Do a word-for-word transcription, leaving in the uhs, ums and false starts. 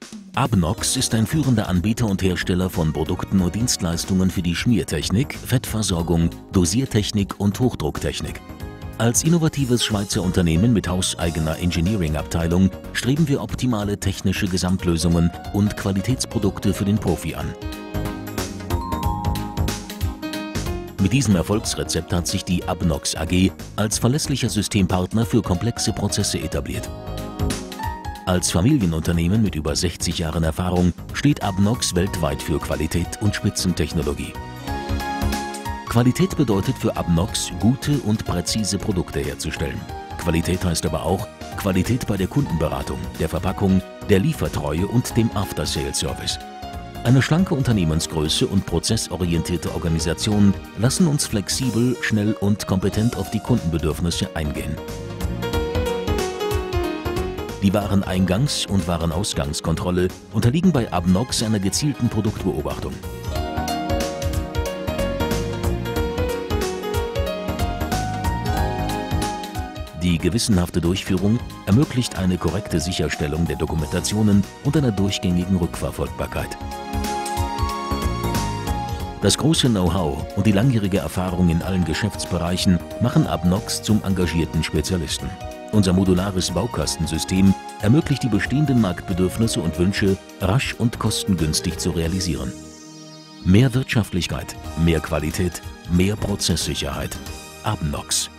Abnox ist ein führender Anbieter und Hersteller von Produkten und Dienstleistungen für die Schmiertechnik, Fettversorgung, Dosiertechnik und Hochdrucktechnik. Als innovatives Schweizer Unternehmen mit hauseigener Engineering-Abteilung streben wir optimale technische Gesamtlösungen und Qualitätsprodukte für den Profi an. Mit diesem Erfolgsrezept hat sich die Abnox A G als verlässlicher Systempartner für komplexe Prozesse etabliert. Als Familienunternehmen mit über sechzig Jahren Erfahrung steht Abnox weltweit für Qualität und Spitzentechnologie. Qualität bedeutet für Abnox, gute und präzise Produkte herzustellen. Qualität heißt aber auch Qualität bei der Kundenberatung, der Verpackung, der Liefertreue und dem After-Sales-Service. Eine schlanke Unternehmensgröße und prozessorientierte Organisation lassen uns flexibel, schnell und kompetent auf die Kundenbedürfnisse eingehen. Die Wareneingangs- und Warenausgangskontrolle unterliegen bei Abnox einer gezielten Produktbeobachtung. Die gewissenhafte Durchführung ermöglicht eine korrekte Sicherstellung der Dokumentationen und einer durchgängigen Rückverfolgbarkeit. Das große Know-how und die langjährige Erfahrung in allen Geschäftsbereichen machen Abnox zum engagierten Spezialisten. Unser modulares Baukastensystem ermöglicht die bestehenden Marktbedürfnisse und Wünsche rasch und kostengünstig zu realisieren. Mehr Wirtschaftlichkeit, mehr Qualität, mehr Prozesssicherheit. Abnox.